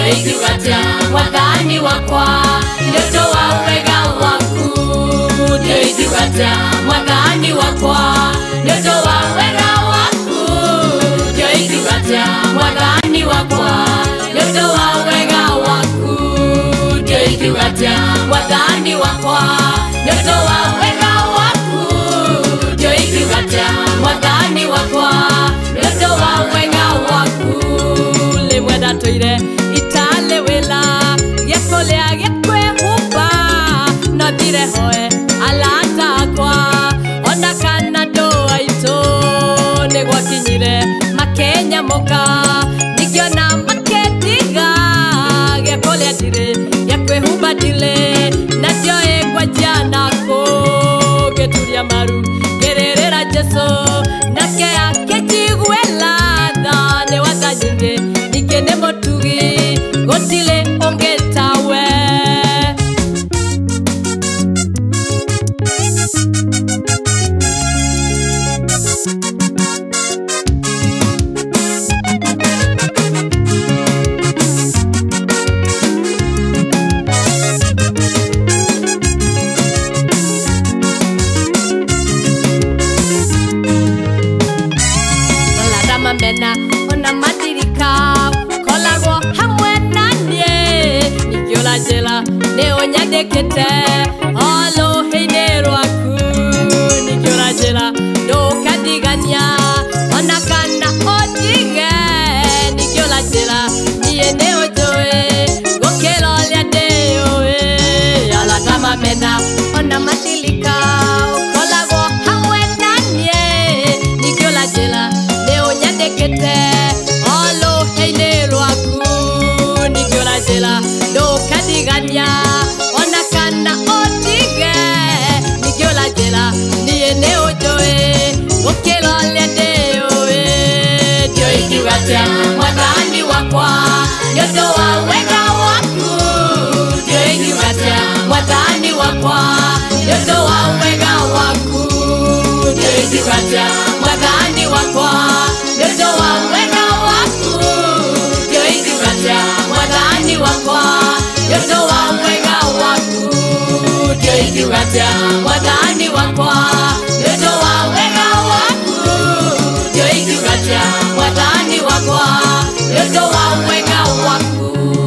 Njoigugatia mwathani wakwa nĩũndũ wa wega waku. Njoigugatia mwathani wakwa nĩũndũ wa wega waku. Njoigugatia mwathani wakwa nĩũndũ wa wega waku. Njoigugatia mwathani wakwa nĩũndũ wa wega waku. Njoigugatia mwathani wakwa nĩũndũ wa wega waku. Rĩmwe ndatũire itale wela gĩkũrĩa gĩkwĩhumba no thire hoe alata akwa ona kana ndũa itũ nĩ gwakinyire makĩnyamũka nĩngĩona makĩndiga gĩkũrĩa ndirĩ gĩkwĩhumba ndirĩ na ndioĩ ngwanjia nakũ ngĩturia maru ngĩrĩrĩra Jesũ nake akĩnjiguĩra tha nĩ watha nyingĩ ningĩ nĩ mũtugi gũtirĩ ũngĩ tawe. Mena ona matirika kolagwo hamwe nanie ingĩũra njĩra nĩ ũnyandĩkĩte oluhĩ-inĩ rwaku. Ningĩũra njĩra ndũkandigania ona kana ũndige. Ningĩũra njĩra niĩ nĩ ũnjũĩ gũkĩra ũrĩa ndĩũĩ. Arata mamena ona matirika kolagwo hamwe nanie ningĩũra njĩra nyandĩkĩte oluhĩ-inĩ rwaku. Ningĩũra njĩra ndũkandigania ona kana ũndige. Ningĩũra njĩra niĩ nĩ ũnjũĩ gũkĩra ũrĩa ndĩũĩ. Njoigugatia mwathani wakwa nĩũndũ wa wega waku. Njoigugatia mwathani wakwa nĩũndũ wa wega waku. Njoigugatia mwathani wakwa nĩũndũ wa wega waku. Njoigugatia mwathani wakwa nĩũndũ wa wega waku. Njoigugatia mwathani wakwa nĩũndũ wa wega waku. Njoigugatia mwathani wakwa nĩũndũ wa wega waku.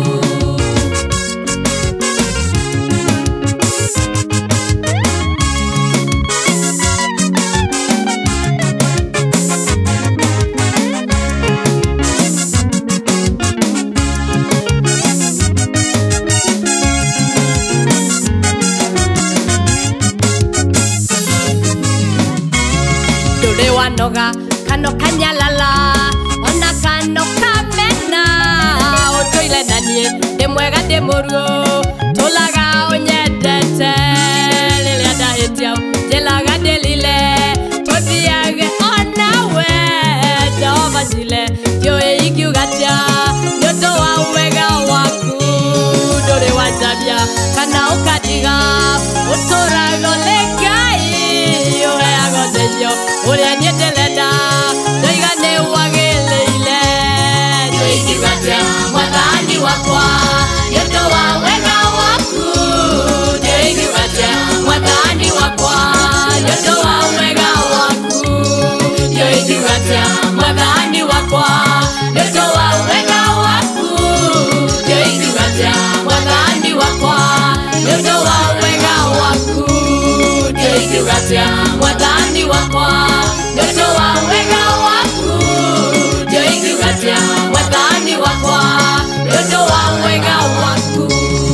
Wanoga kano kanyalala ona kano kamena ũtũire na niĩ ndĩ mwega ndĩ mũruo tũlaga ũnyendete rĩrĩa ndahĩtia njĩraga ndĩrire tũthiage onawe Jehova njire ndiũĩ ingiugatia nĩũndũ wa wega waku. Ndũrĩ wanjamia kana ũkandiga ũtũraga ũrĩ Ngai ũheaga ũteithio ũrĩa niĩ ndĩrenda ndoiga nĩ wagĩrĩire. Njoigugatia mwathani wakwa nĩũndũ wa wega waku. Njoigugatia mwathani wakwa nĩũndũ wa wega waku. Njoigugatia mwathani wakwa nĩũndũ wa wega waku. Njoigugatia mwathani wakwa nĩũndũ wa wega waku. Njoigugatia mwathani wakwa nĩũndũ wa wega waku. Njoigugatia mwathani wakwa nĩũndũ wa wega waku.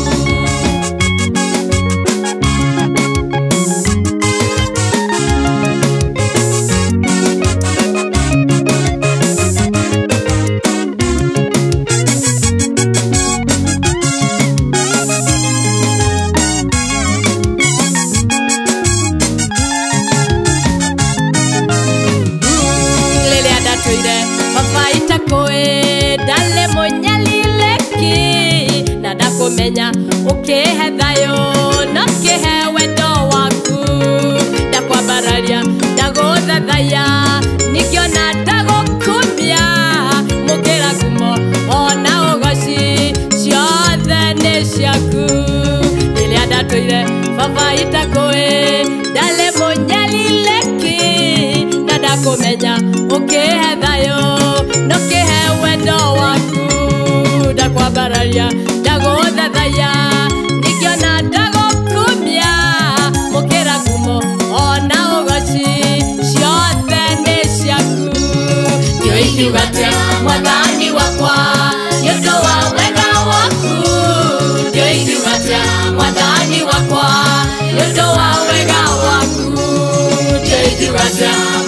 Menya ukihe thayo no kihe wendo waku ndakwambararia ndagũthathaiya nĩngĩona ndagũkumia mũkĩra ngumo ona ũgoci thaya nikiona ndagukumia mukira ngumo ona ugoci ciothe ni ciaku ndio ingiugatia mwathani wakwa nĩũndũ wa wega waku ndio ingiugatia mwathani wakwa nĩũndũ wa wega waku ndio ingiugatia